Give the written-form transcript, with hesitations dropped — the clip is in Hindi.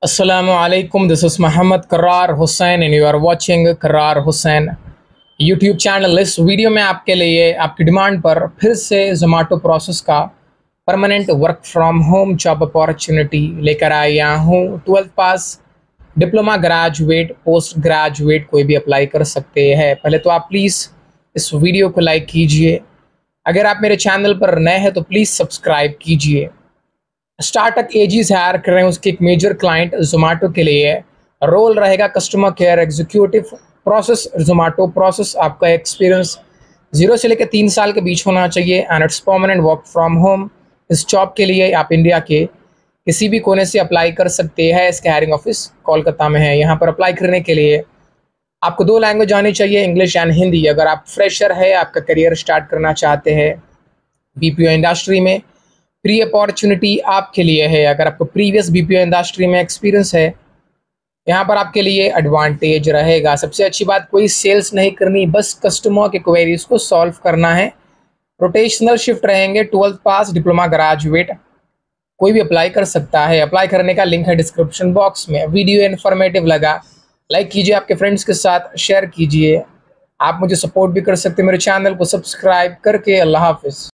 Assalamualaikum. This is Muhammad Karrar Hussain and you are watching Karrar Hussain YouTube channel. इस वीडियो में आपके लिए आपकी डिमांड पर फिर से जोमेटो प्रोसेस का permanent work from home job opportunity लेकर आया हूँ। 12th पास, डिप्लोमा ग्रेजुएट, पोस्ट ग्रेजुएट कोई भी अप्लाई कर सकते हैं। पहले तो आप प्लीज़ इस वीडियो को लाइक कीजिए। अगर आप मेरे चैनल पर नए हैं तो प्लीज़ सब्सक्राइब कीजिए। स्टार्टअप एजीज हायर कर रहे हैं, उसके एक मेजर क्लाइंट जोमेटो के लिए है। रोल रहेगा customer care executive. Process Zomato process, आपका एक्सपीरियंस 0 से लेकर 3 साल के बीच होना चाहिए and it's permanent work from home. इस जॉब के लिए आप इंडिया के किसी भी कोने से अप्लाई कर सकते हैं। इसका हायरिंग ऑफिस कोलकाता में है। यहाँ पर अप्लाई करने के लिए आपको 2 लैंग्वेज आनी चाहिए, इंग्लिश एंड हिंदी। अगर आप फ्रेशर है, आपका करियर स्टार्ट करना चाहते हैं बीपीओ इंडस्ट्री में, प्री अपॉर्चुनिटी आपके लिए है। अगर आपको प्रीवियस बीपीओ इंडस्ट्री में एक्सपीरियंस है, यहाँ पर आपके लिए एडवांटेज रहेगा। सबसे अच्छी बात, कोई सेल्स नहीं करनी, बस कस्टमर के क्वेरीज को सॉल्व करना है। रोटेशनल शिफ्ट रहेंगे। 12th पास, डिप्लोमा ग्रेजुएट कोई भी अप्लाई कर सकता है। अप्लाई करने का लिंक है डिस्क्रिप्शन बॉक्स में। वीडियो इन्फॉर्मेटिव लगा, लाइक कीजिए, आपके फ्रेंड्स के साथ शेयर कीजिए। आप मुझे सपोर्ट भी कर सकते हैं मेरे चैनल को सब्सक्राइब करके। अल्लाह हाफिज़।